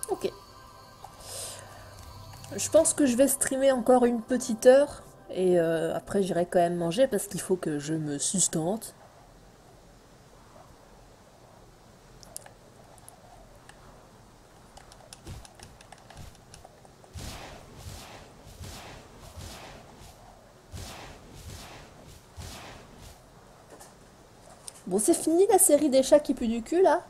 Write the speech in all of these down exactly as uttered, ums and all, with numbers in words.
Ok. Je pense que je vais streamer encore une petite heure. Et euh, après, j'irai quand même manger parce qu'il faut que je me sustente. Bon, c'est fini la série des chats qui puent du cul là?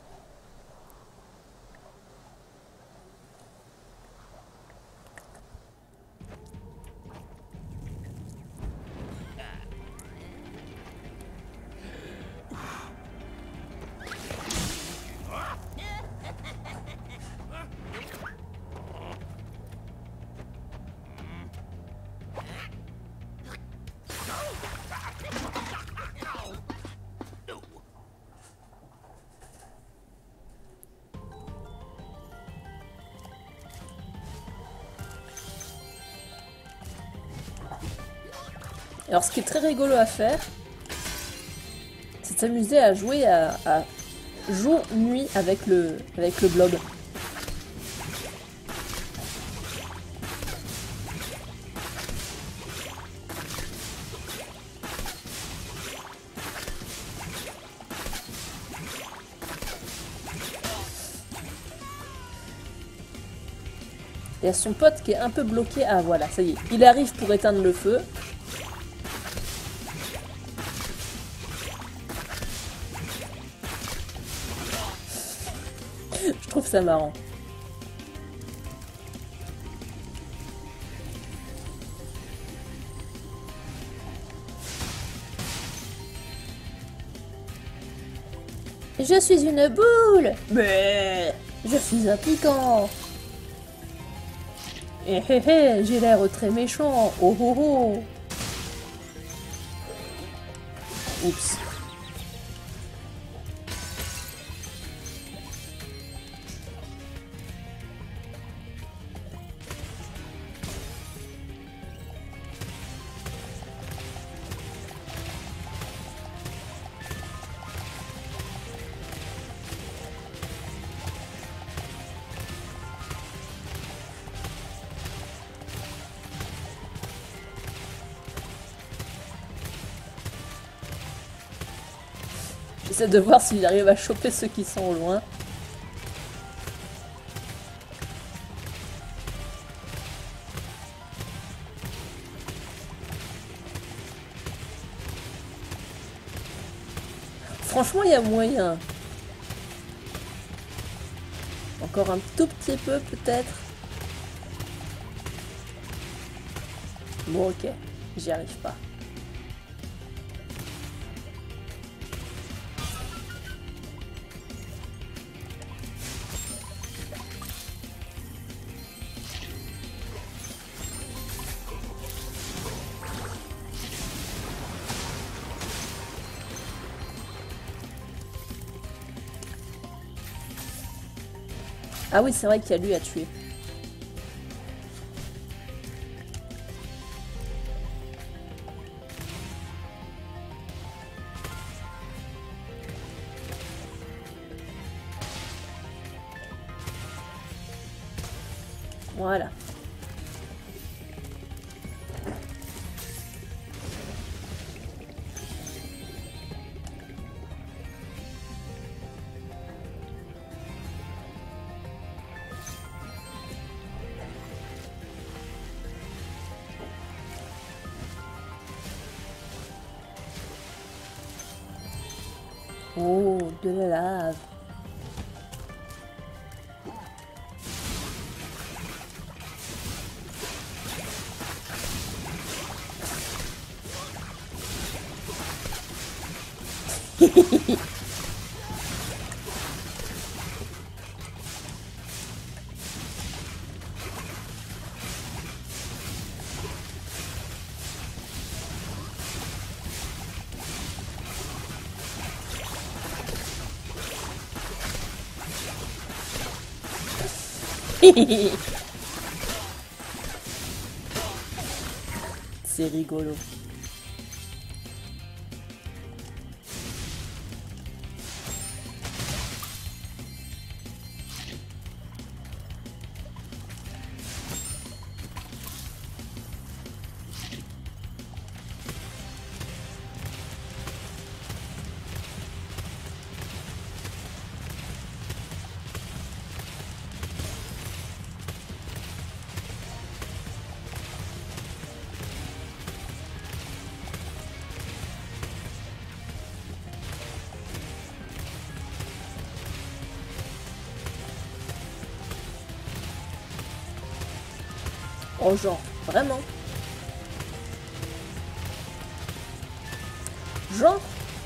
Alors, ce qui est très rigolo à faire, c'est de s'amuser à jouer à, à jour-nuit avec le, avec le blob. Il y a son pote qui est un peu bloqué. Ah voilà, ça y est. Il arrive pour éteindre le feu. Je trouve ça marrant. Je suis une boule. Mais je suis un piquant. Eh eh eh, j'ai l'air très méchant. Oh oh oh. Oups. J'essaie de voir s'il arrive à choper ceux qui sont au loin. Franchement, il y a moyen. Encore un tout petit peu, peut-être. Bon, ok. J'y arrive pas. Ah oui, c'est vrai qu'il y a lui à tuer. Voilà. Oh, de la lave. C'est rigolo. Oh genre, vraiment. Genre.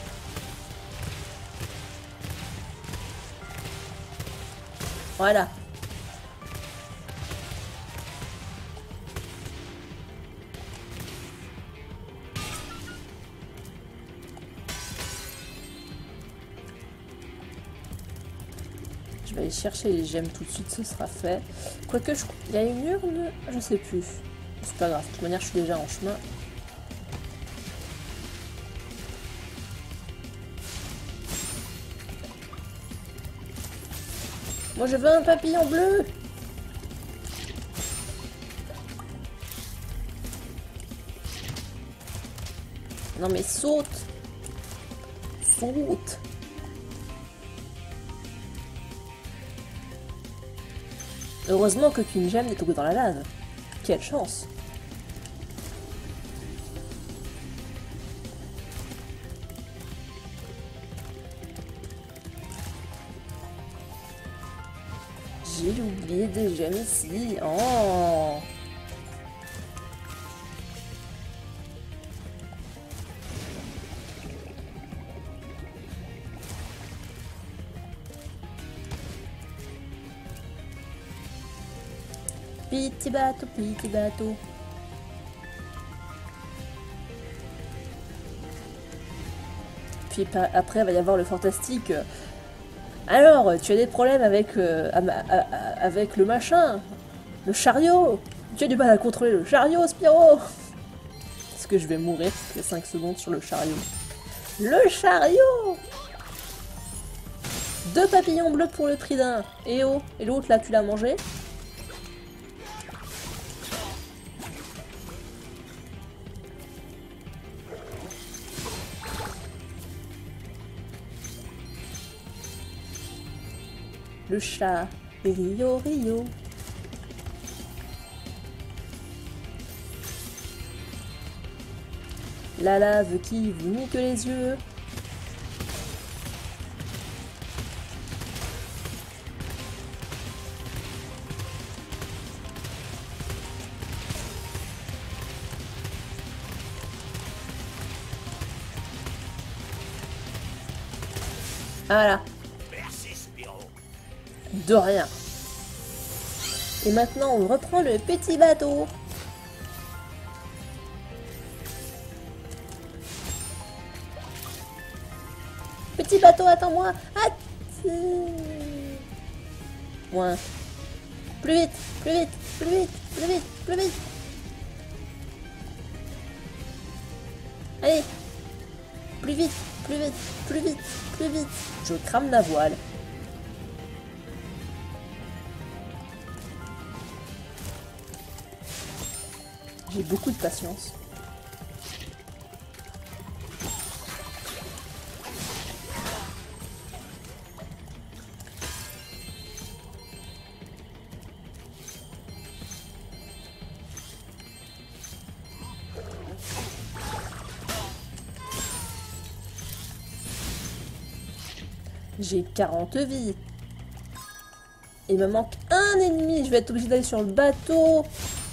Voilà. Je vais aller chercher les gemmes tout de suite, ce sera fait. Quoique, je... il y a une urne, je sais plus. C'est pas grave, de toute manière, je suis déjà en chemin. Moi, je veux un papillon bleu. Non mais saute. Saute. Heureusement qu'aucune gemme n'est tombée dans la lave. Quelle chance. J'ai oublié des gemmes ici. Oh. Petit bateau, petit bateau. Puis après, il va y avoir le fantastique. Alors, tu as des problèmes avec, euh, avec le machin, le chariot. Tu as du mal à contrôler le chariot, Spyro. Est-ce que je vais mourir toutes les cinq secondes sur le chariot? Le chariot. Deux papillons bleus pour le prix d'un. Et oh, et l'autre là, tu l'as mangé? Le chat, Rio, Rio. La lave qui vous nique les yeux. Voilà. De rien. Et maintenant, on reprend le petit bateau. Petit bateau, attends-moi. Attends. Moins. Plus vite, plus vite, plus vite, plus vite, plus vite. Allez. Plus vite, plus vite, plus vite, plus vite. Je crame la voile. J'ai beaucoup de patience. J'ai quarante vies. Il me manque un ennemi. Je vais être obligé d'aller sur le bateau.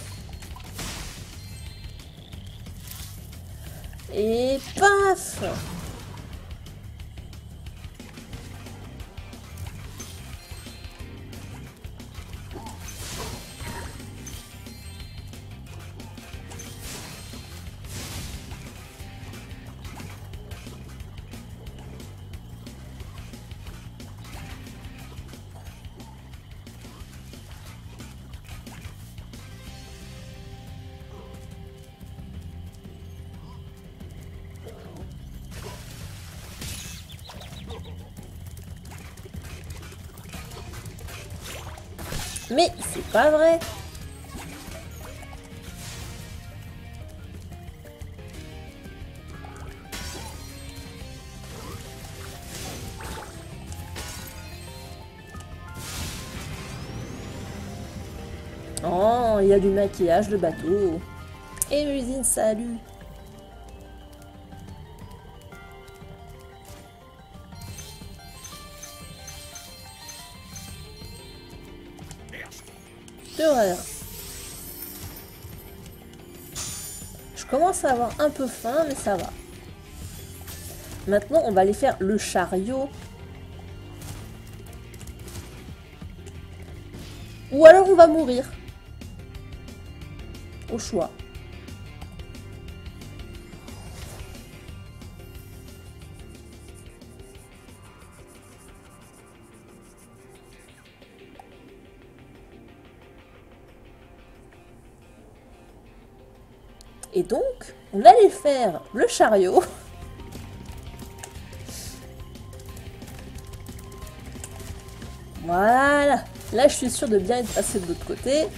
Et paf! Mais c'est pas vrai. Oh, il y a du maquillage de bateau. Et l'usine, salut. D'horreur. commence à avoir un peu faim, mais ça va. Maintenant, on va aller faire le chariot. Ou alors on va mourir. Au choix. Et donc, on allait faire le chariot. Voilà. Là, je suis sûre de bien être passé de l'autre côté.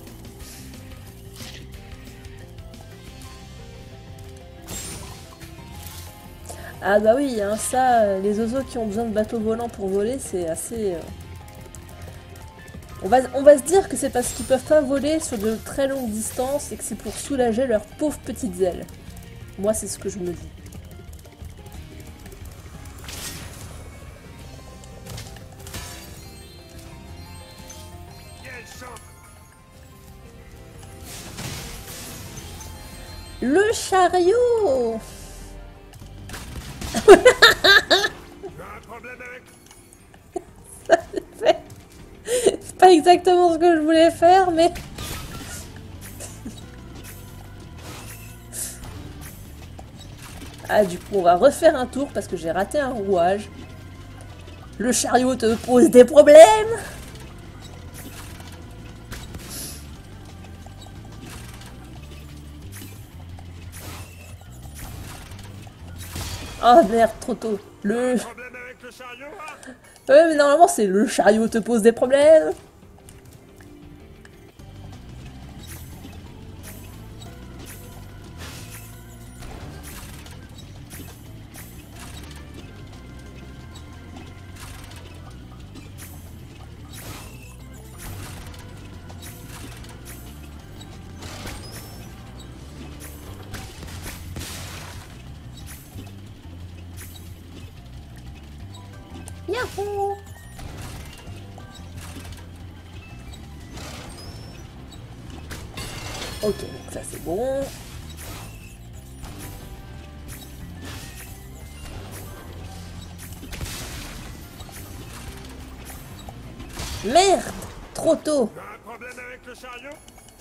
Ah bah oui, hein, ça, les oiseaux qui ont besoin de bateaux volants pour voler, c'est assez... Euh... On va, on va se dire que c'est parce qu'ils peuvent pas voler sur de très longues distances et que c'est pour soulager leurs pauvres petites ailes. Moi, c'est ce que je me dis. Le chariot. C'est pas exactement ce que je voulais faire, mais... Ah, du coup, on va refaire un tour parce que j'ai raté un rouage. Le chariot te pose des problèmes. Oh merde, trop tôt. Le... Ouais, mais normalement, c'est le chariot te pose des problèmes. Yahoo! Ok, donc ça c'est bon. Merde! Trop tôt! Un problème avec le chariot?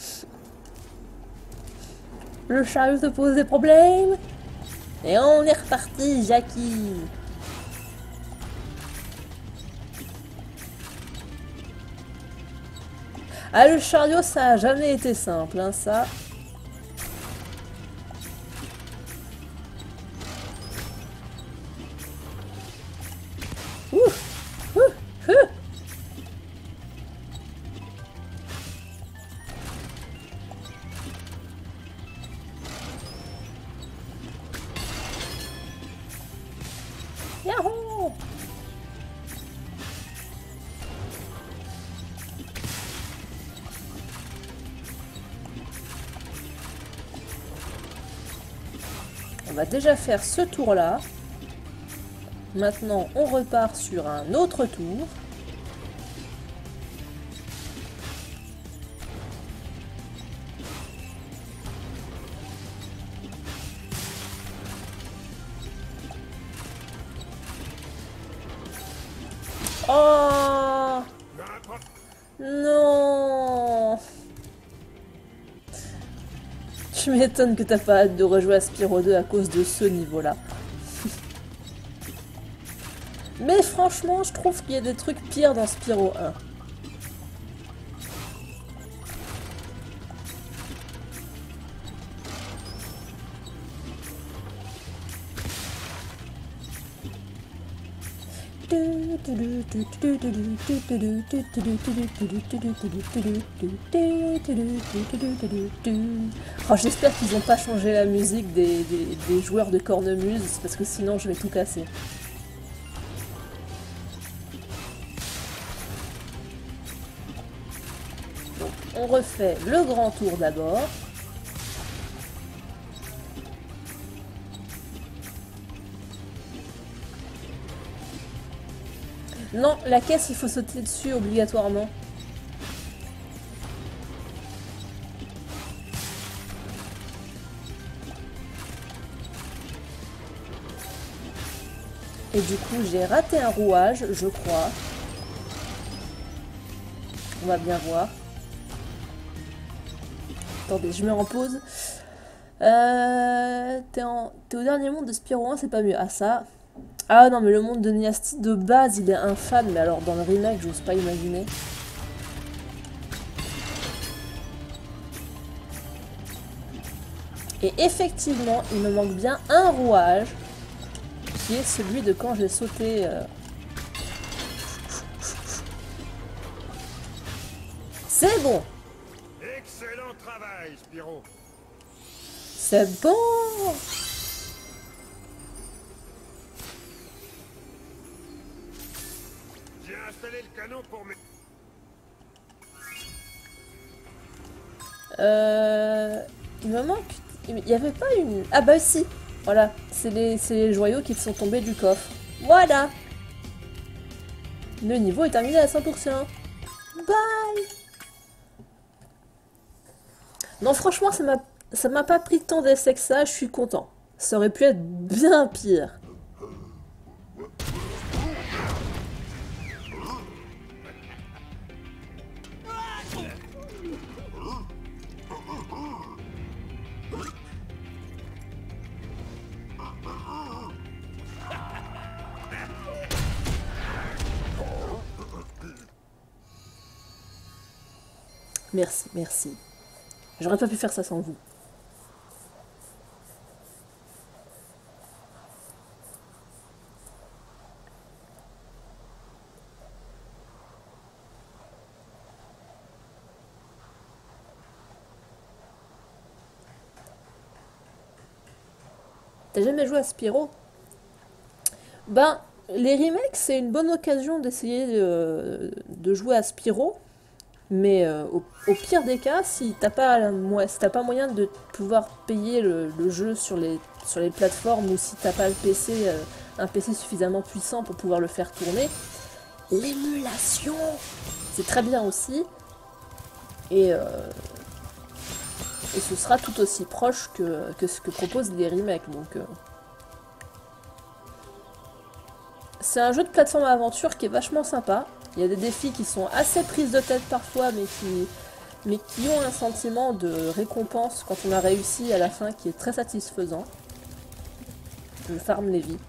Le chariot te pose des problèmes. Et on est reparti, Jackie. Ah, le chariot, ça a jamais été simple, hein, ça. Ouh, ouh, ouh. Yahoo! On va déjà faire ce tour-là. Maintenant, on repart sur un autre tour. Oh non! Tu m'étonnes que t'as pas hâte de rejouer à Spyro deux à cause de ce niveau-là. Mais franchement, je trouve qu'il y a des trucs pires dans Spyro un. Oh, j'espère qu'ils n'ont pas changé la musique des, des, des joueurs de cornemuse, parce que sinon je vais tout casser. Donc, on refait le grand tour d'abord. Non, la caisse, il faut sauter dessus obligatoirement. Et du coup, j'ai raté un rouage, je crois. On va bien voir. Attendez, je mets en pause. Euh, T'es en... au dernier monde de Spyro un, c'est pas mieux. Ah ça. Ah non, mais le monde de Niasti de base, il est infâme. Mais alors dans le remake, j'ose pas imaginer. Et effectivement, il me manque bien un rouage, qui est celui de quand j'ai sauté. Euh... C'est bon. Excellent travail, Spyro. C'est bon. J'ai installé le canon pour mes... Euh... Il me manque... Il n'y avait pas une... Ah bah si. Voilà. C'est les... les joyaux qui sont tombés du coffre. Voilà. Le niveau est terminé à cent pour cent. Bye. Non, franchement, ça m'a ça m'a pas pris tant d'essais que ça. Je suis content. Ça aurait pu être bien pire. Merci, merci. J'aurais pas pu faire ça sans vous. T'as jamais joué à Spyro? Ben, les remakes, c'est une bonne occasion d'essayer de, de jouer à Spyro. Mais euh, au, au pire des cas, si t'as pas, si t'as pas moyen de pouvoir payer le, le jeu sur les, sur les plateformes ou si t'as pas le P C, euh, un P C suffisamment puissant pour pouvoir le faire tourner, l'émulation, c'est très bien aussi. Et, euh, et ce sera tout aussi proche que, que ce que proposent les remakes. Donc, euh, c'est un jeu de plateforme aventure qui est vachement sympa. Il y a des défis qui sont assez prises de tête parfois, mais qui, mais qui ont un sentiment de récompense quand on a réussi à la fin qui est très satisfaisant. Je farm les vies.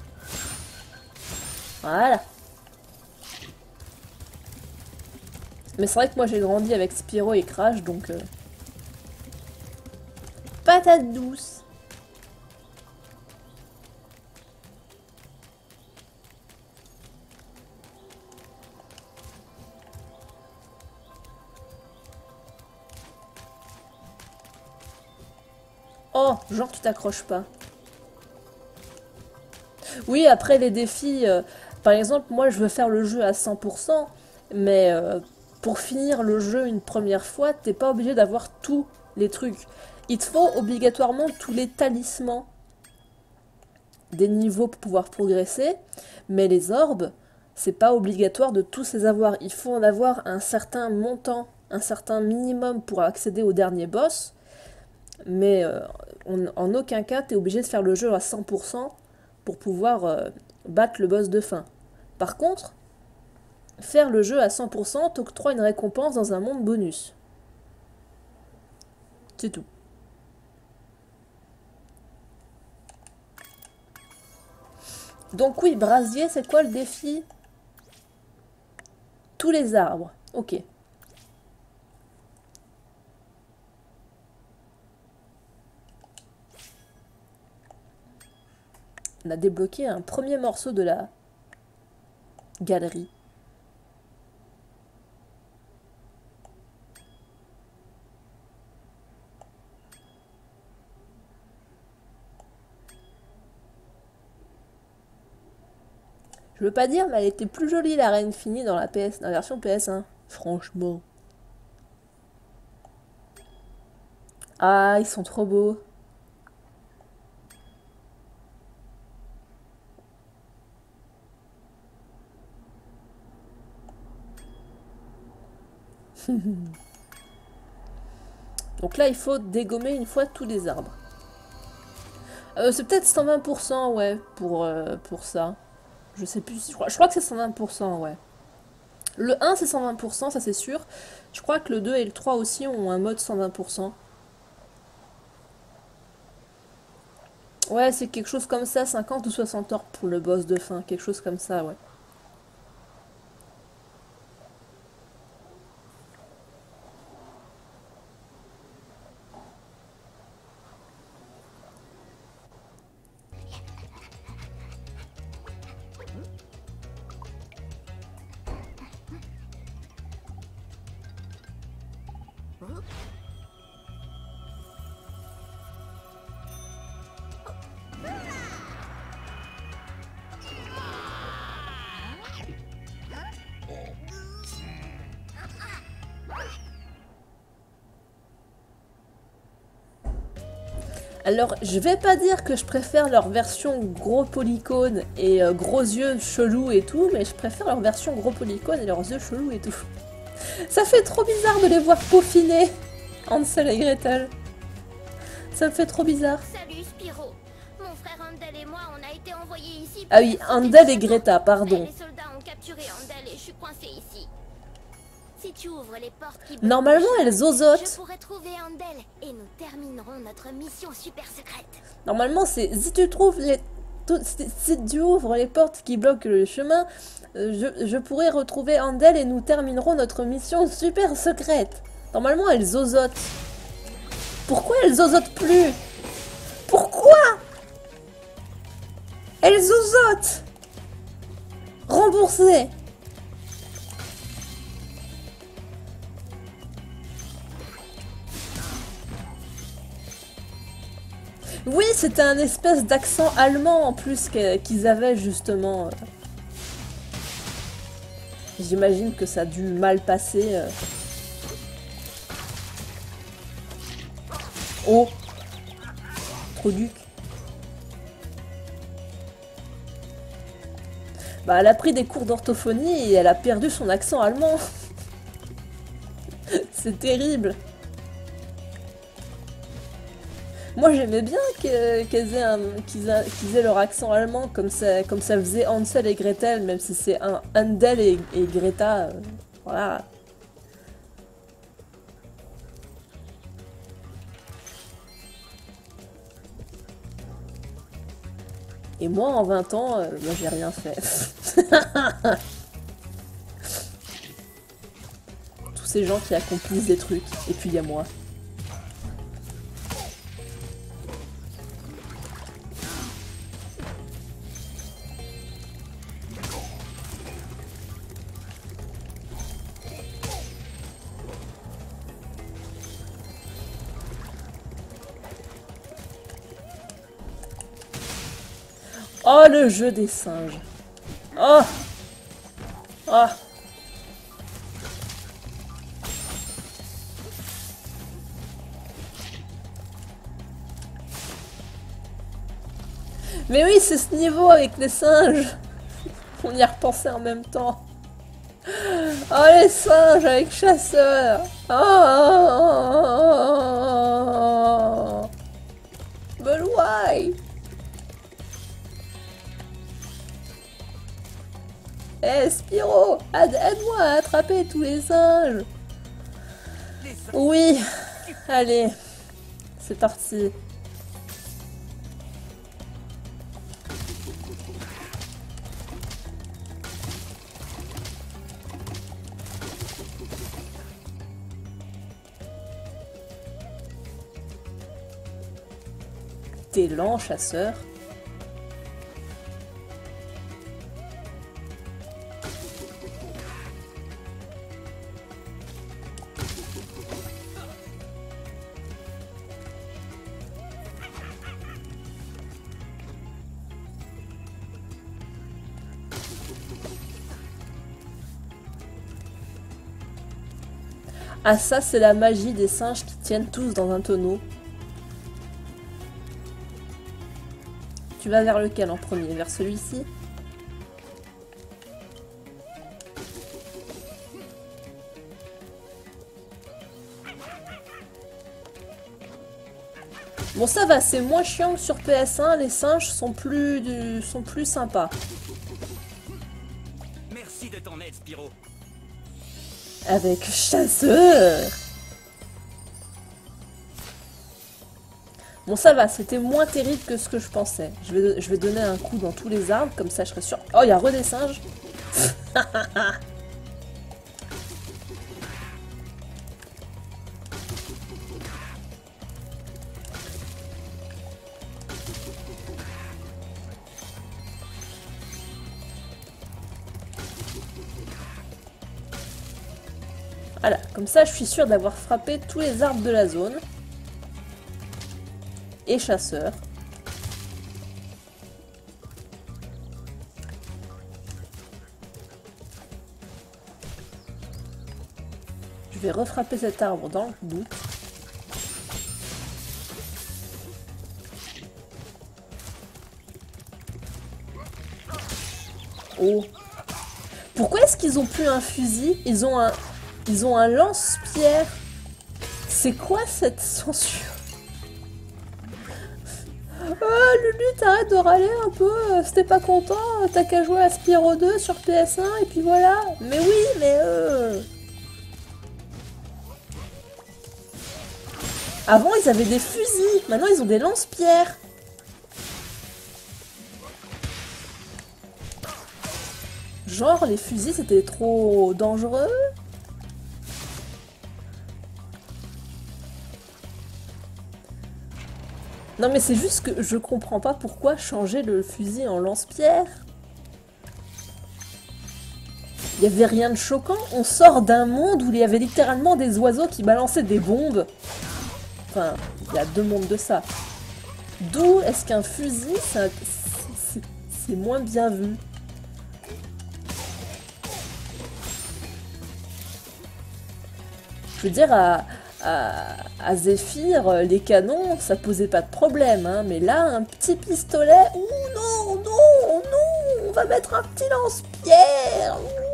Voilà. Mais c'est vrai que moi j'ai grandi avec Spyro et Crash, donc... Euh... Patate douce. Oh, genre tu t'accroches pas. Oui, après les défis, euh, par exemple, moi je veux faire le jeu à cent pour cent, mais euh, pour finir le jeu une première fois, t'es pas obligé d'avoir tous les trucs. Il te faut obligatoirement tous les talismans des niveaux pour pouvoir progresser, mais les orbes, c'est pas obligatoire de tous les avoir. Il faut en avoir un certain montant, un certain minimum pour accéder au dernier boss. Mais euh, on, en aucun cas, tu es obligé de faire le jeu à cent pour cent pour pouvoir euh, battre le boss de fin. Par contre, faire le jeu à cent pour cent t'octroie une récompense dans un monde bonus. C'est tout. Donc oui, brasier, c'est quoi le défi? Tous les arbres. Ok. On a débloqué un premier morceau de la galerie. Je veux pas dire, mais elle était plus jolie la reine finie dans la P S, dans la version P S un. Franchement. Ah, ils sont trop beaux. Donc là, il faut dégommer une fois tous les arbres. Euh, c'est peut-être cent vingt pour cent, ouais, pour, euh, pour ça. Je sais plus, je crois, je crois que c'est cent vingt pour cent, ouais. Le un c'est cent vingt pour cent, ça c'est sûr. Je crois que le deux et le trois aussi ont un mode cent vingt pour cent. Ouais, c'est quelque chose comme ça, cinquante ou soixante heures pour le boss de fin, quelque chose comme ça, ouais. Alors, je vais pas dire que je préfère leur version gros polycone et euh, gros yeux chelous et tout, mais je préfère leur version gros polycone et leurs yeux chelous et tout. Ça fait trop bizarre de les voir peaufiner, Hansel et Gretel. Ça me fait trop bizarre. Salut Spyro. Mon frère Handel et moi, on a été envoyés ici. Ah oui, Handel et Greta, pardon. Les soldats ont capturé Handel et je suis coincée ici. Si tu ouvres les portes qui Normalement, elles je osotent. pourrais trouver Handel et nous terminerons notre mission super secrète. Normalement, c'est si tu trouves les... Si si tu ouvres les portes qui bloquent le chemin, euh, je, je pourrai retrouver Handel et nous terminerons notre mission super secrète. Normalement, elles osotent. Pourquoi elles osotent plus? Pourquoi? Elles osotent. Remboursées. Oui, c'était un espèce d'accent allemand en plus que- qu'ils avaient justement. J'imagine que ça a dû mal passer. euh. Oh, trop duc. Bah, elle a pris des cours d'orthophonie et elle a perdu son accent allemand. C'est terrible. Moi j'aimais bien que- qu'elles aient, un- qu'ils a- qu'ils aient leur accent allemand comme ça, comme ça faisait Hansel et Gretel, même si c'est un Handel et, et Greta. euh, voilà. Et moi en vingt ans, euh, moi j'ai rien fait. Tous ces gens qui accomplissent des trucs, et puis il y a moi. Oh, le jeu des singes. Oh. Oh. Mais oui, c'est ce niveau avec les singes. On y a repensé en même temps. Oh, les singes avec chasseur. Oh. But why? Eh, Spyro, aide- aide-moi à attraper tous les singes. Oui, allez, c'est parti. T'es lent, chasseur. Ah ça, c'est la magie des singes qui tiennent tous dans un tonneau. Tu vas vers lequel en premier? Vers celui-ci? Bon ça va, c'est moins chiant que sur P S un, les singes sont plus, du... sont plus sympas. de ton aide, Spyro. Avec chasseur. Bon, ça va, c'était moins terrible que ce que je pensais. Je vais, je vais donner un coup dans tous les arbres, comme ça je serai sûr. Oh, il y a re des singes. Voilà, comme ça je suis sûre d'avoir frappé tous les arbres de la zone. Et chasseur. Je vais refrapper cet arbre dans le doute. Oh. Pourquoi est-ce qu'ils ont plus un fusil? Ils ont un... Ils ont un lance-pierre. C'est quoi cette censure? Oh, Lulu, t'arrêtes de râler un peu. Si t'es pas content, t'as qu'à jouer à Spyro deux sur P S un et puis voilà. Mais oui, mais euh... Avant, ils avaient des fusils. Maintenant, ils ont des lance-pierres. Genre, les fusils, c'était trop dangereux. Non mais c'est juste que je comprends pas pourquoi changer le fusil en lance-pierre. Il y avait rien de choquant. On sort d'un monde où il y avait littéralement des oiseaux qui balançaient des bombes. Enfin, il y a deux mondes de ça. D'où est-ce qu'un fusil, c'est moins bien vu? Je veux dire, à... À, à Zephyr, les canons, ça posait pas de problème, hein, mais là, un petit pistolet, ouh non, non, non, on va mettre un petit lance-pierre.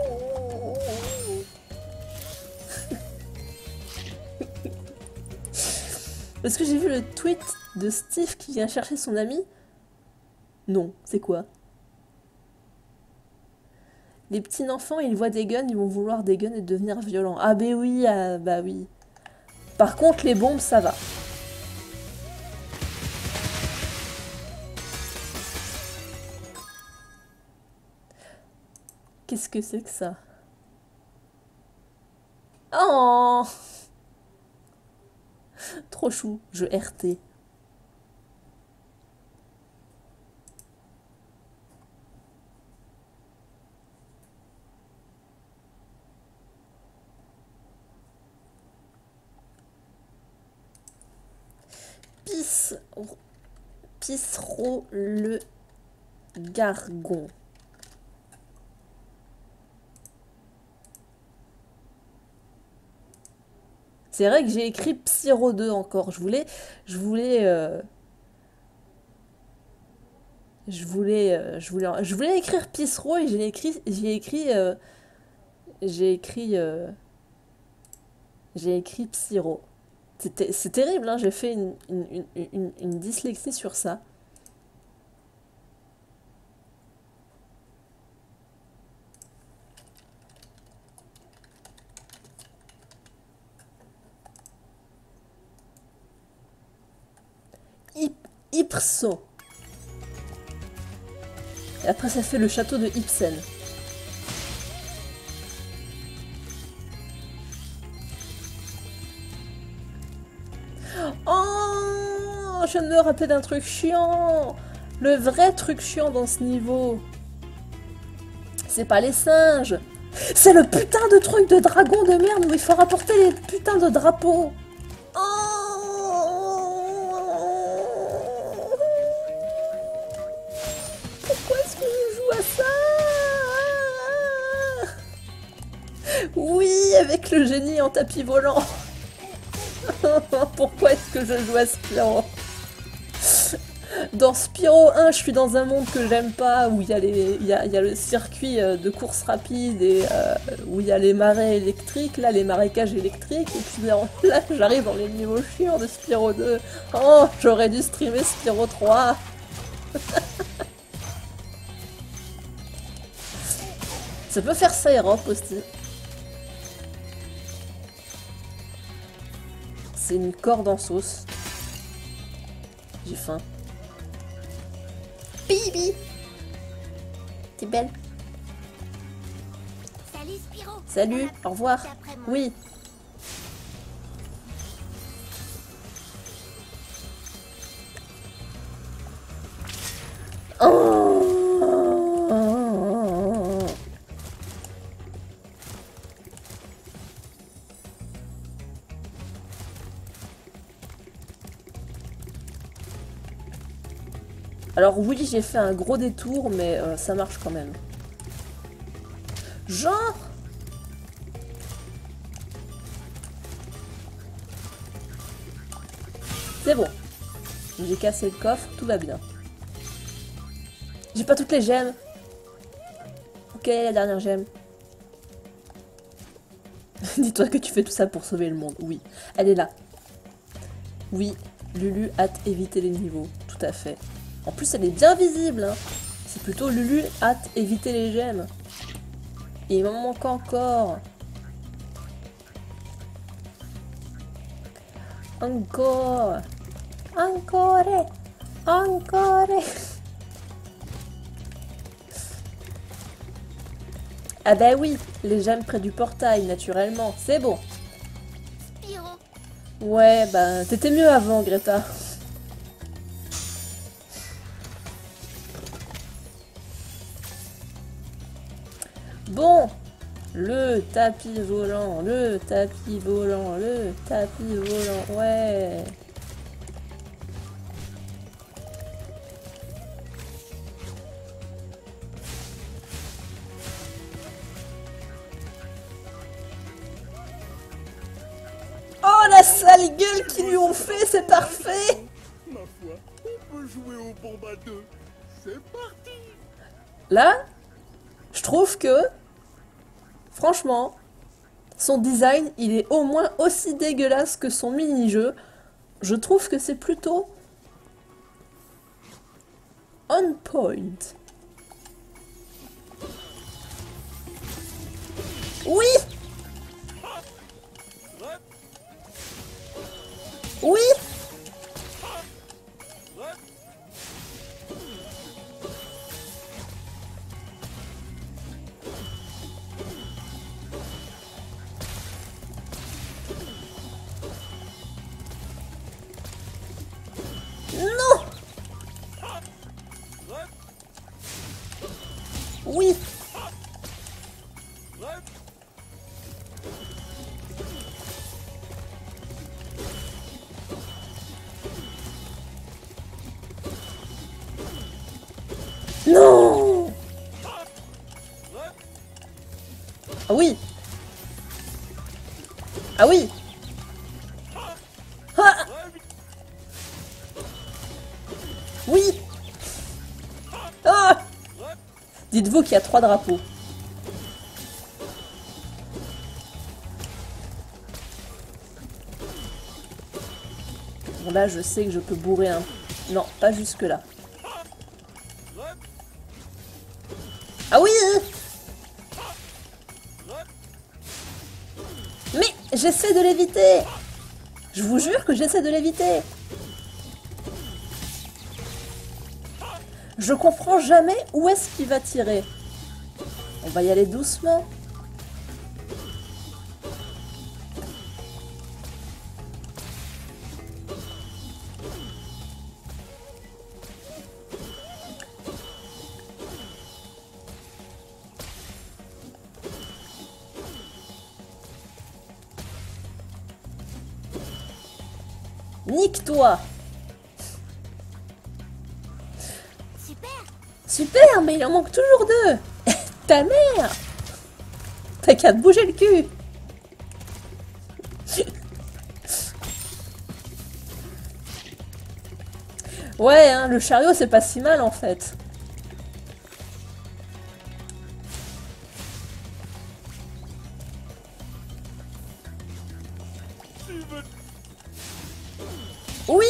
Est-ce que j'ai vu le tweet de Steve qui vient chercher son ami? Non, c'est quoi? Les petits enfants, ils voient des guns, ils vont vouloir des guns et devenir violents. Ah bah oui, ah, bah oui. Par contre, les bombes, ça va. Qu'est-ce que c'est que ça? Oh! Trop chou, je R T. Pissereau le Gargon. C'est vrai que j'ai écrit Psyro deux encore. Je voulais... Je voulais... Euh, je voulais... Euh, je voulais... Je voulais écrire Pissereau et j'ai écrit... J'ai écrit... Euh, j'ai écrit... Euh, j'ai écrit Psyro. C'est terrible, hein, j'ai fait une, une, une, une dyslexie sur ça. Ipso. Et après ça fait le château de Ibsen. Oh, je viens de me rappeler d'un truc chiant. Le vrai truc chiant dans ce niveau, c'est pas les singes. C'est le putain de truc de dragon de merde où il faut rapporter les putains de drapeaux. Oh, pourquoi est-ce que je joue à ça? Oui, avec le génie en tapis volant. Pourquoi est-ce que je joue à Spyro? Dans Spyro un, je suis dans un monde que j'aime pas, où il y, y, y a le circuit de course rapide et euh, où il y a les marais électriques, là les marécages électriques, et puis là, là j'arrive dans les niveaux chiants de Spyro deux. Oh, j'aurais dû streamer Spyro trois. Ça peut faire ça, Europe aussi. C'est une corde en sauce. J'ai faim. Bibi! T'es belle. Salut Spyro. Salut, au revoir. D'après moi. Oui. Oh. Alors oui, j'ai fait un gros détour, mais euh, ça marche quand même. Genre... C'est bon. J'ai cassé le coffre, tout va bien. J'ai pas toutes les gemmes. Ok, la dernière gemme. Dis-toi que tu fais tout ça pour sauver le monde. Oui, elle est là. Oui, Lulu hâte éviter les niveaux. Tout à fait. En plus, elle est bien visible. Hein. C'est plutôt Lulu hâte éviter les gemmes. Et il m'en manque encore. Encore. Encore. Encore. Ah bah oui, les gemmes près du portail, naturellement. C'est bon. Spyro. Ouais, bah t'étais mieux avant, Greta. Bon, le tapis volant, le tapis volant, le tapis volant, ouais. Oh, la sale gueule qu'ils lui ont fait, c'est parfait. Ma foi, on peut jouer au bombe à deux. C'est parti. Là, je trouve que, franchement, son design, il est au moins aussi dégueulasse que son mini-jeu. Je trouve que c'est plutôt on point. Oui! Oui! Non! Oui! Non! Ah oui! Ah oui! Ah! Oui! Ah! Dites-vous qu'il y a trois drapeaux. Bon là, je sais que je peux bourrer un... Non, pas jusque là. Ah oui! Mais j'essaie de l'éviter! Je vous jure que j'essaie de l'éviter! Je comprends jamais où est-ce qu'il va tirer. On va y aller doucement. Nique-toi! Super. Super, mais il en manque toujours deux! Ta mère! T'as qu'à te bouger le cul! Ouais, hein, le chariot c'est pas si mal en fait. Oui!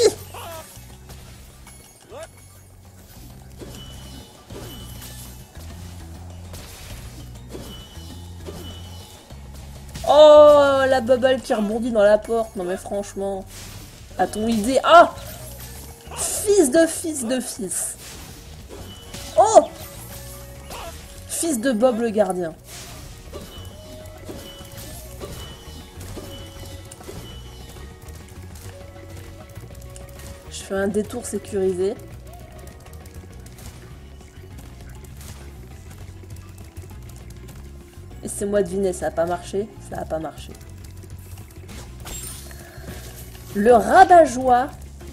la bubble qui rebondit dans la porte. Non mais franchement, à ton idée. Ah, fils de fils de fils. Oh, fils de Bob le gardien. Je fais un détour sécurisé. Laissez-moi deviner, ça n'a pas marché. Ça n'a pas marché. Le rabat-joie.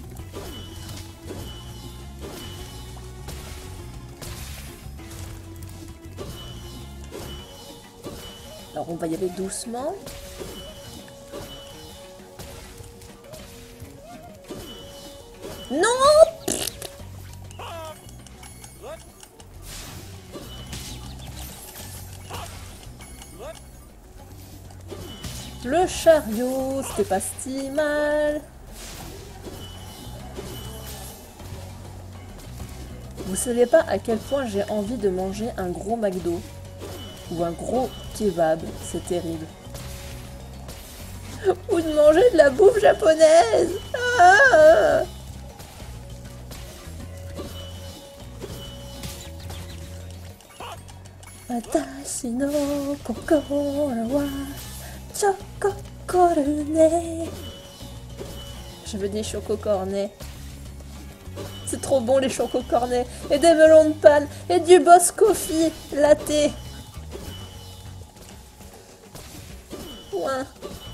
Alors on va y aller doucement. Non! Le chariot, c'était pas si mal. Vous savez pas à quel point j'ai envie de manger un gros McDo ou un gros kebab, c'est terrible. Ou de manger de la bouffe japonaise. Ah! Watashi no kokoro wa chococornet. Je veux des chococornets. C'est trop bon les chococornets. Et des melons de panne. Et du Boss Coffee latte. Point.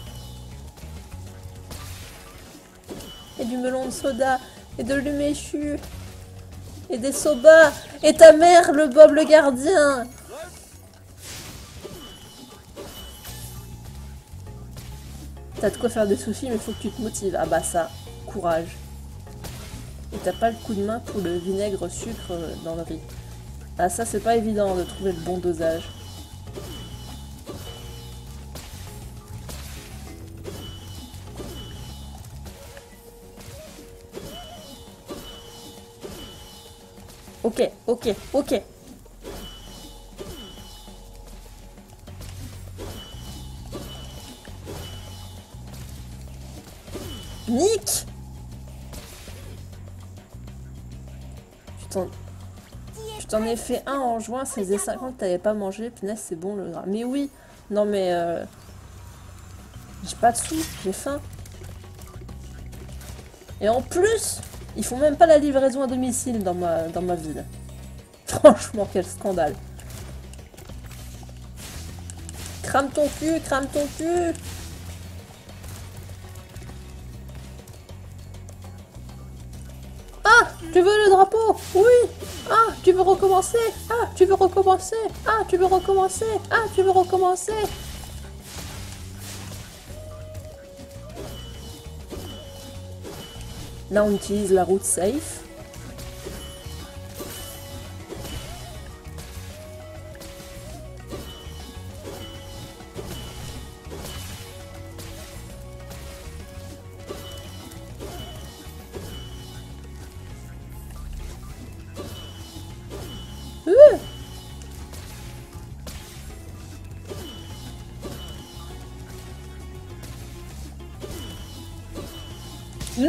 Et du melon de soda. Et de l'uméchu. Et des soba. Et ta mère, le Bob le gardien. T'as de quoi faire des sushis, mais faut que tu te motives. Ah bah ça, courage. Et t'as pas le coup de main pour le vinaigre sucre dans le riz. Ah ça, c'est pas évident de trouver le bon dosage. Ok, ok, ok. Nick! Je t'en ai fait un en juin, ça faisait cinq ans que t'avais pas mangé, punaise c'est bon le gras. Mais oui, non mais euh... j'ai pas de sous, j'ai faim. Et en plus, ils font même pas la livraison à domicile dans ma, dans ma ville. Franchement, quel scandale. Crame ton cul, crame ton cul! Ah, tu veux le drapeau? Oui. Ah, tu veux recommencer? Ah, tu veux recommencer? Ah, tu veux recommencer? Ah, tu veux recommencer? Là, on utilise la route safe. Mmh,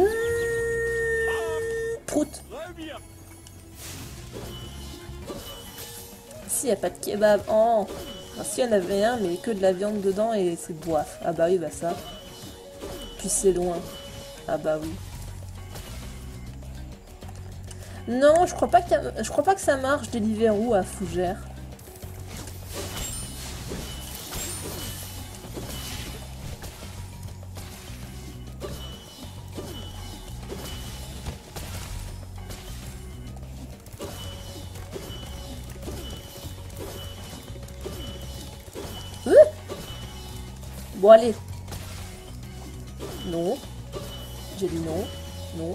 prout. S'il n'y a pas de kebab. Oh. Enfin, si, il y en avait un, mais que de la viande dedans et c'est boif. Ah bah oui, bah ça. Puis c'est loin. Ah bah oui. Non, je crois pas que, je crois pas que ça marche Deliveroo à Fougères. Bon, allez. Non. J'ai dit non. Non.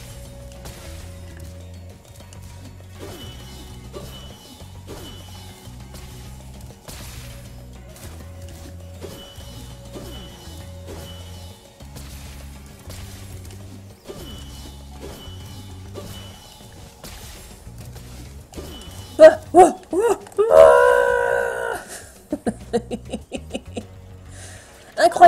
Ah, oh, oh, oh. Incroyable.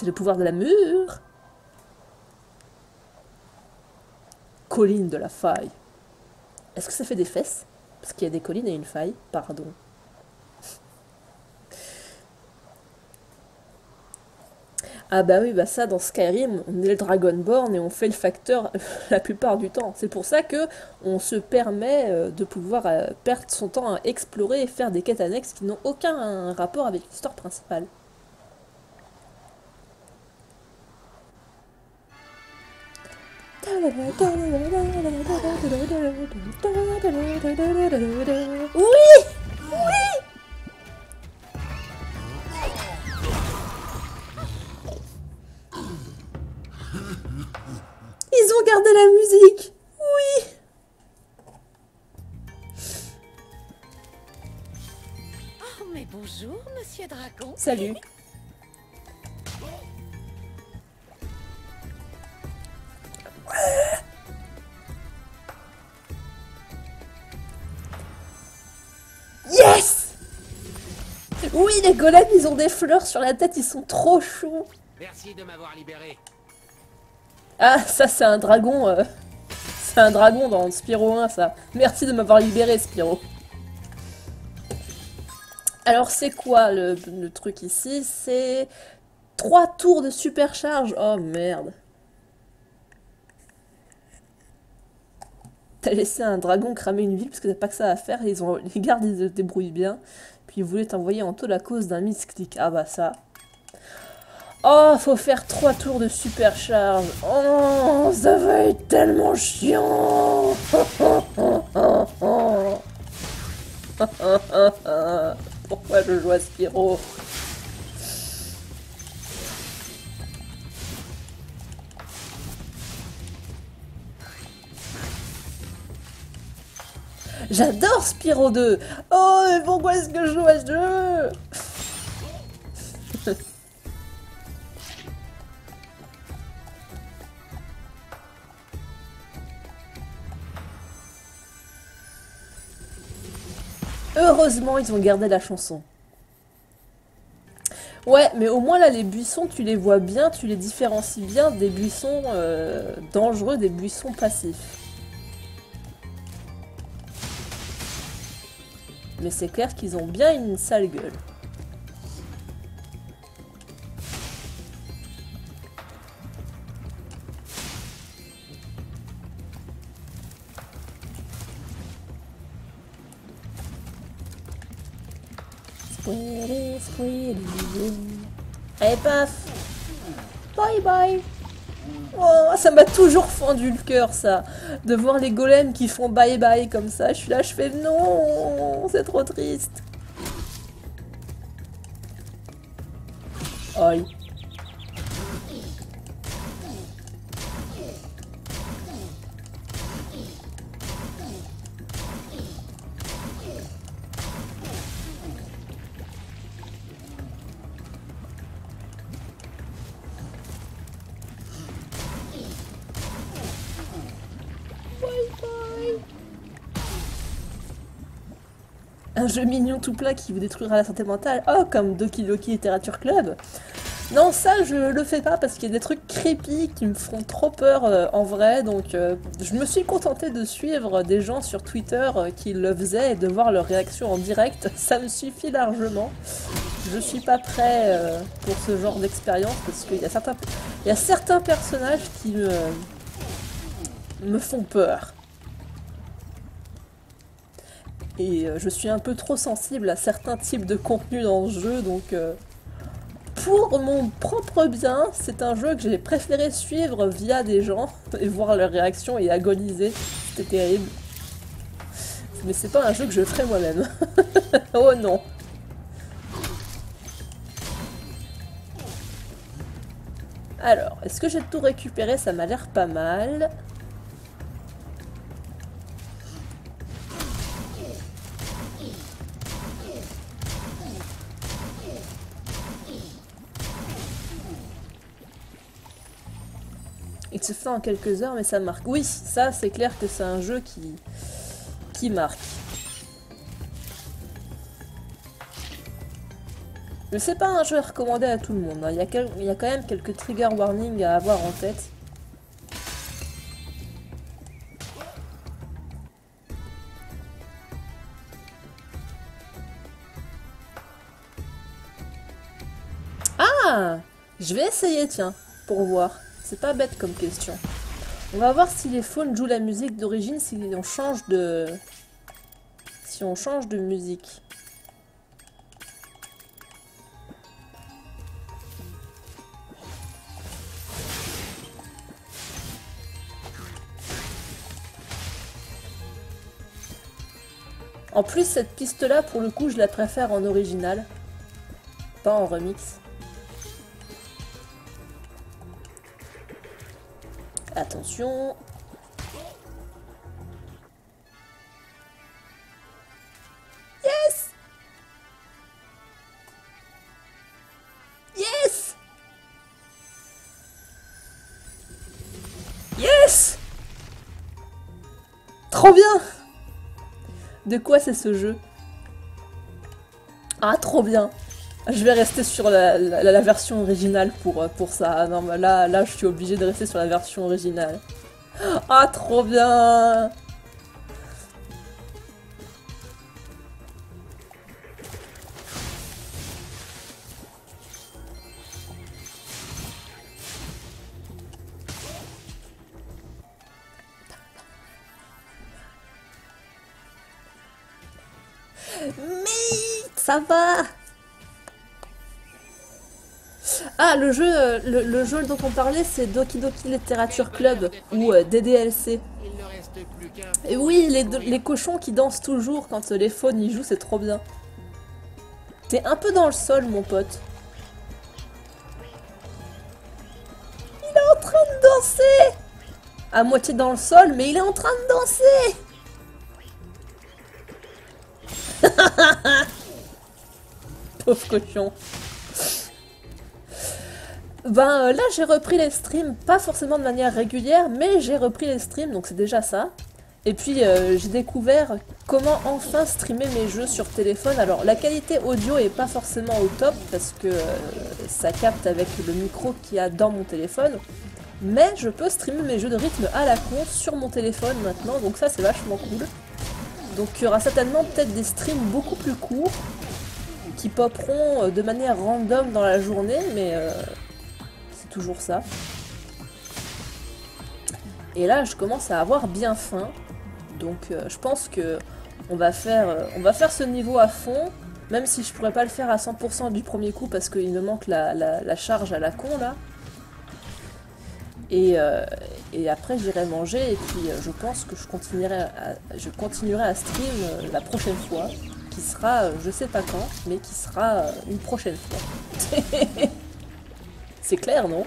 C'est le pouvoir de la mûre. Colline de la faille. Est-ce que ça fait des fesses? Parce qu'il y a des collines et une faille. Pardon. Ah bah oui, bah ça, dans Skyrim, on est le Dragonborn et on fait le facteur la plupart du temps. C'est pour ça que on se permet euh, de pouvoir euh, perdre son temps à explorer et faire des quêtes annexes qui n'ont aucun rapport avec l'histoire principale. Oui! Ils ont gardé la musique. Oui. Oh, mais bonjour, Monsieur Dragon. Salut. Yes. Oui, les golems, ils ont des fleurs sur la tête, ils sont trop choux. Merci de m'avoir libéré. Ah, ça c'est un dragon. Euh... C'est un dragon dans Spyro un, ça. Merci de m'avoir libéré, Spyro. Alors c'est quoi le, le truc ici? C'est trois tours de supercharge. Oh merde. T'as laissé un dragon cramer une ville parce que t'as pas que ça à faire. Ils ont... Les gardes ils se débrouillent bien. Puis ils voulaient t'envoyer en taule à cause d'un misclick. Ah bah ça. Oh, faut faire trois tours de supercharge. Oh, ça va être tellement chiant. Pourquoi je joue à Spyro? J'adore Spyro deux. Oh, mais pourquoi est-ce que je joue à ce jeu? Heureusement, ils ont gardé la chanson. Ouais, mais au moins là, les buissons, tu les vois bien, tu les différencies bien des buissons euh, dangereux, des buissons passifs. Mais c'est clair qu'ils ont bien une sale gueule. Squiddy, squiddy. Allez, paf. Bye bye. Oh, ça m'a toujours fendu le cœur, ça. De voir les golems qui font bye bye comme ça. Je suis là, je fais non, c'est trop triste. Oi. Un jeu mignon tout plein qui vous détruira la santé mentale. Oh, comme Doki Doki Literature Club. Non, ça, je le fais pas parce qu'il y a des trucs creepy qui me font trop peur euh, en vrai. Donc, euh, je me suis contentée de suivre des gens sur Twitter euh, qui le faisaient et de voir leurs réactions en direct. Ça me suffit largement. Je suis pas prêt euh, pour ce genre d'expérience parce qu'il y a certains, il y a certains personnages qui me, me font peur. Et euh, je suis un peu trop sensible à certains types de contenus dans ce jeu, donc euh, pour mon propre bien, c'est un jeu que j'ai préféré suivre via des gens et voir leurs réactions et agoniser. C'était terrible. Mais c'est pas un jeu que je ferais moi-même. Oh non. Alors, est-ce que j'ai tout récupéré? Ça m'a l'air pas mal. Il se fait en quelques heures, mais ça marque. Oui, ça, c'est clair que c'est un jeu qui, qui marque. Mais c'est pas un jeu à recommander à tout le monde. Hein. Il y a quel... il y a quand même quelques trigger warnings à avoir en tête. Ah! Je vais essayer, tiens, pour voir. C'est pas bête comme question. On va voir si les faunes jouent la musique d'origine, si on change de... Si on change de musique. En plus, cette piste-là, pour le coup, je la préfère en original. Pas en remix. Attention. Yes! Yes! Yes! Trop bien! De quoi c'est ce jeu? Ah, trop bien! Je vais rester sur la, la, la version originale pour, pour ça. Non, mais là, là, je suis obligée de rester sur la version originale. Ah, trop bien! Mais ça va! Ah, le jeu, le, le jeu dont on parlait, c'est Doki Doki Literature Club, ou euh, D D L C. Il ne reste plus qu'un. Et oui, les, les cochons qui dansent toujours quand les faunes y jouent, c'est trop bien. T'es un peu dans le sol, mon pote. Il est en train de danser! À moitié dans le sol, mais il est en train de danser! Pauvre cochon. Ben euh, là j'ai repris les streams, pas forcément de manière régulière, mais j'ai repris les streams, donc c'est déjà ça. Et puis euh, j'ai découvert comment enfin streamer mes jeux sur téléphone. Alors la qualité audio est pas forcément au top, parce que euh, ça capte avec le micro qu'il y a dans mon téléphone. Mais je peux streamer mes jeux de rythme à la con sur mon téléphone maintenant, donc ça c'est vachement cool. Donc il y aura certainement peut-être des streams beaucoup plus courts, qui popperont de manière random dans la journée, mais... Euh, toujours ça. Et là, je commence à avoir bien faim. Donc, euh, je pense que on va faire, euh, on va faire ce niveau à fond, même si je pourrais pas le faire à cent pour cent du premier coup parce qu'il me manque la, la, la charge à la con là. Et, euh, et après, j'irai manger et puis euh, je pense que je continuerai à, je continuerai à stream euh, la prochaine fois, qui sera, euh, je sais pas quand, mais qui sera euh, une prochaine fois. C'est clair, non?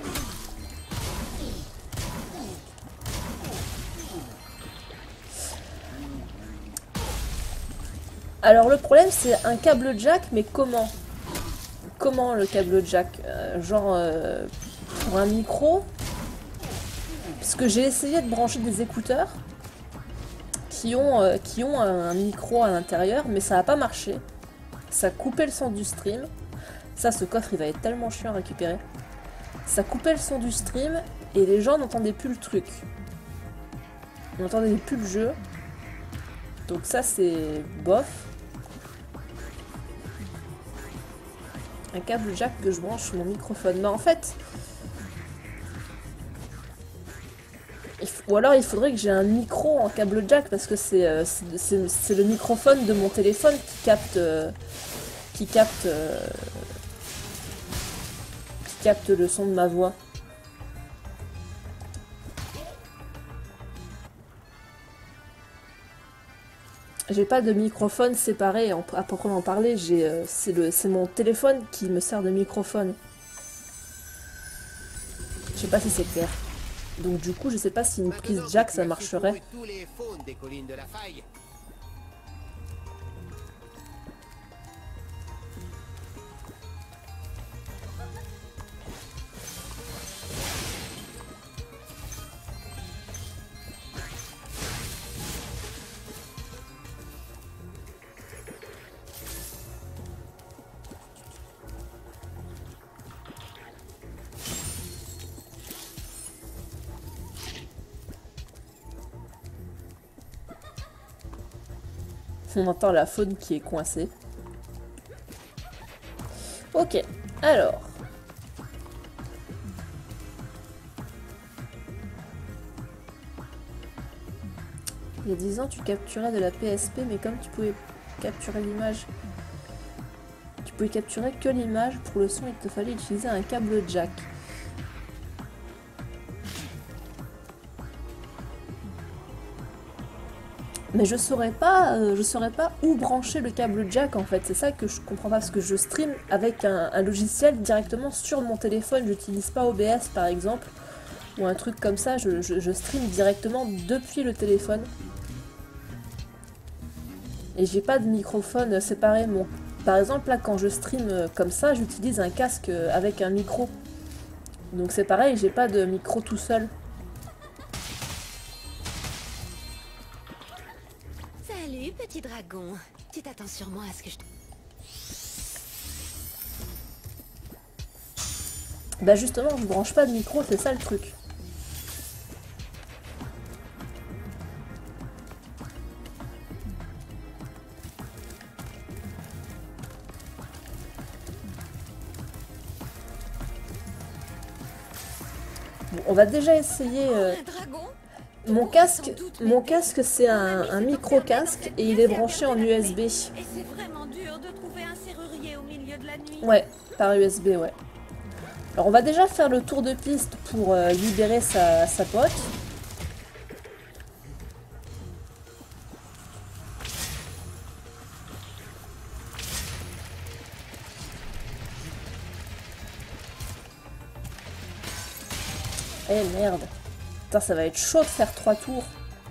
Alors le problème c'est un câble jack, mais comment? Comment le câble jack? euh, Genre euh, pour un micro? Parce que j'ai essayé de brancher des écouteurs qui ont, euh, qui ont un, un micro à l'intérieur, mais ça n'a pas marché. Ça coupait le son du stream. Ça, ce coffre il va être tellement chiant à récupérer. Ça coupait le son du stream et les gens n'entendaient plus le truc. Ils n'entendaient plus le jeu. Donc ça c'est bof. Un câble jack que je branche sur mon microphone. Mais en fait... Il faut... Ou alors il faudrait que j'ai un micro en câble jack parce que c'est euh, c'est le microphone de mon téléphone qui capte... Euh, qui capte... Euh, capte le son de ma voix. J'ai pas de microphone séparé à proprement parler, j'ai euh, c'est mon téléphone qui me sert de microphone. Je sais pas si c'est clair. Donc du coup, je sais pas si une prise jack ça marcherait. Tous les faunes des collines de la faille. On entend la faune qui est coincée. Ok, alors. Il y a dix ans, tu capturais de la P S P, mais comme tu pouvais capturer l'image, tu pouvais capturer que l'image. Pour le son, il te fallait utiliser un câble jack. Mais je saurais pas, euh, je saurais pas où brancher le câble jack en fait. C'est ça que je comprends pas, parce que je stream avec un, un logiciel directement sur mon téléphone. J'utilise pas O B S par exemple, ou un truc comme ça. Je, je, je stream directement depuis le téléphone. Et j'ai pas de microphone séparé. Mon... Par exemple, là, quand je stream comme ça, j'utilise un casque avec un micro. Donc c'est pareil, j'ai pas de micro tout seul. Salut, petit dragon. Tu t'attends sûrement à ce que je... Bah justement, je branche pas de micro, c'est ça le truc. Bon, on va déjà essayer... Euh... Un dragon? Mon casque, mon casque c'est un, un micro-casque et il est branché en U S B. Et c'est vraiment dur de trouver un serrurier au milieu de la nuit. Ouais, par U S B, ouais. Alors on va déjà faire le tour de piste pour euh, libérer sa, sa pote. Eh merde. Putain, ça va être chaud de faire trois tours.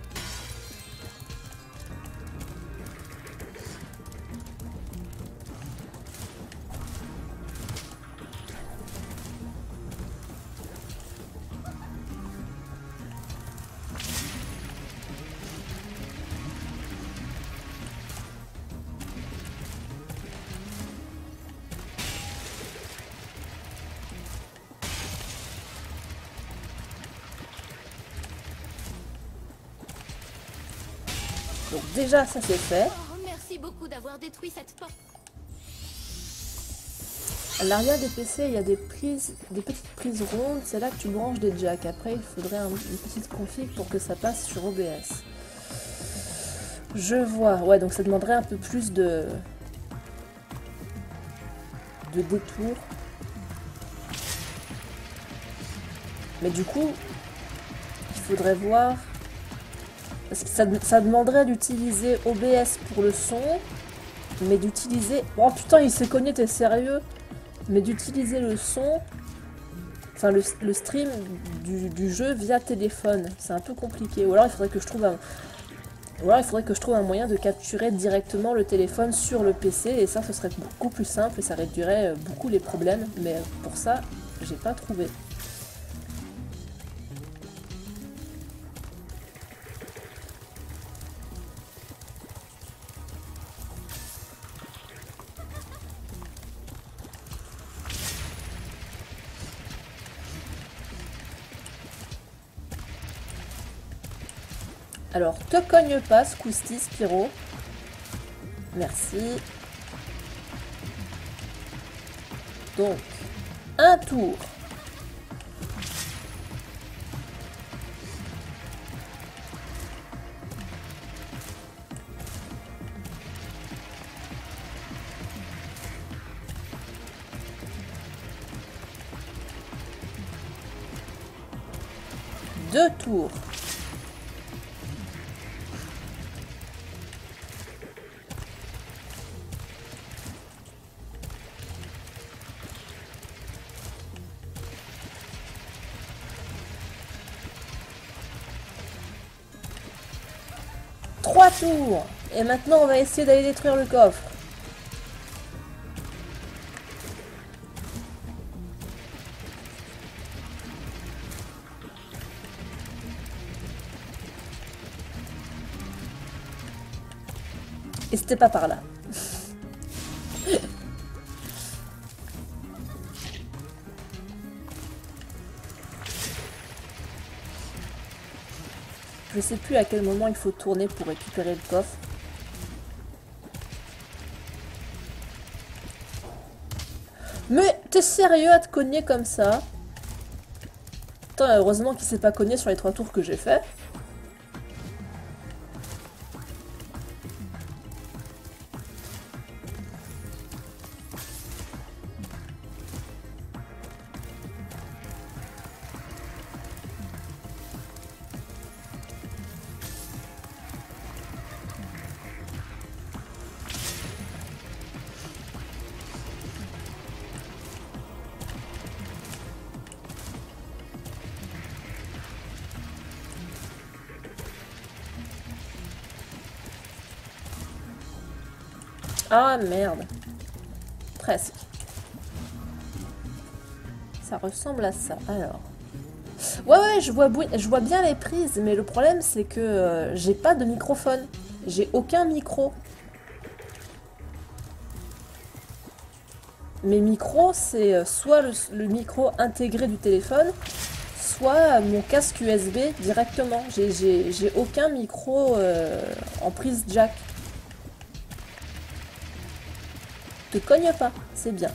Donc déjà ça c'est fait. Oh, merci beaucoup d'avoir détruit cette porte. À l'arrière des P C il y a des prises, des petites prises rondes, c'est là que tu branches des jacks. Après il faudrait un, une petite config pour que ça passe sur O B S. Je vois, ouais donc ça demanderait un peu plus de, de détours. Mais du coup, il faudrait voir... Parce que ça, ça demanderait d'utiliser O B S pour le son, mais d'utiliser... Oh putain, il s'est cogné, t'es sérieux? Mais d'utiliser le son, enfin le, le stream du, du jeu via téléphone, c'est un peu compliqué. Ou alors il faudrait que je trouve un... Ou alors il faudrait que je trouve un moyen de capturer directement le téléphone sur le P C, et ça, ce serait beaucoup plus simple et ça réduirait beaucoup les problèmes. Mais pour ça, j'ai pas trouvé. Alors, te cogne pas ce coup-ci, Spyro. Merci. Donc, un tour. Deux tours. Trois tours. Et maintenant, on va essayer d'aller détruire le coffre. Et c'était pas par là. Je sais plus à quel moment il faut tourner pour récupérer le coffre. Mais t'es sérieux à te cogner comme ça? Attends, heureusement qu'il s'est pas cogné sur les trois tours que j'ai fait. Ah merde. Presque. Ça ressemble à ça. Alors. Ouais ouais, je vois, je vois bien les prises, mais le problème c'est que euh, j'ai pas de microphone. J'ai aucun micro. Mes micros, c'est soit le, le micro intégré du téléphone, soit mon casque U S B directement. J'ai aucun micro euh, en prise jack. Te cogne pas, c'est bien.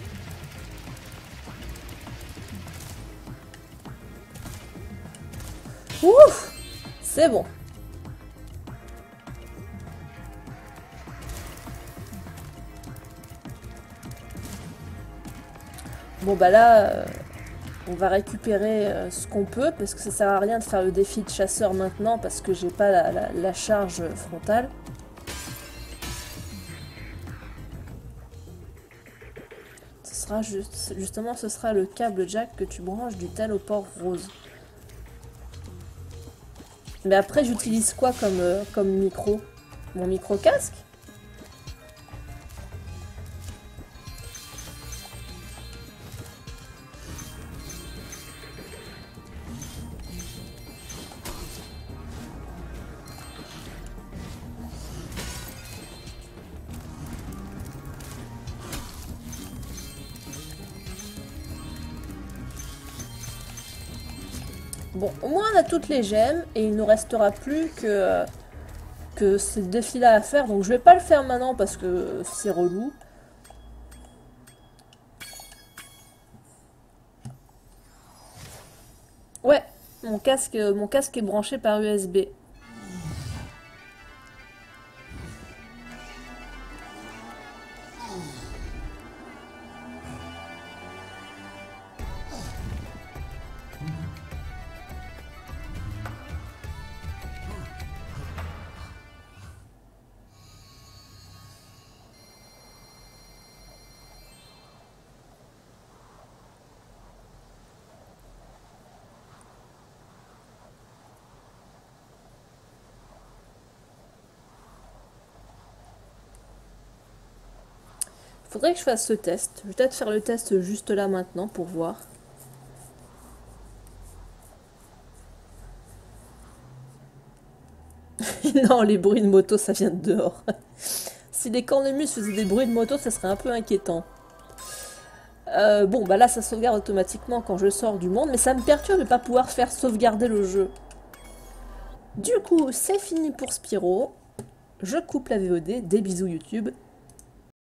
Ouf, c'est bon. Bon bah là, euh, on va récupérer euh, ce qu'on peut parce que ça sert à rien de faire le défi de chasseur maintenant parce que j'ai pas la, la, la charge frontale. Juste, justement, ce sera le câble jack que tu branches du tel au port rose. Mais après, j'utilise quoi comme, euh, comme micro? Mon micro casque? Bon, au moins on a toutes les gemmes et il ne restera plus que, que ce défi-là à faire. Donc je vais pas le faire maintenant parce que c'est relou. Ouais, mon casque, mon casque est branché par U S B. Faudrait que je fasse ce test. Je vais peut-être faire le test juste là maintenant pour voir. Non, les bruits de moto, ça vient de dehors. Si les cornemuses faisaient des bruits de moto, ça serait un peu inquiétant. Euh, bon, bah là, ça sauvegarde automatiquement quand je sors du monde, mais ça me perturbe de ne pas pouvoir faire sauvegarder le jeu. Du coup, c'est fini pour Spyro. Je coupe la V O D. Des bisous YouTube.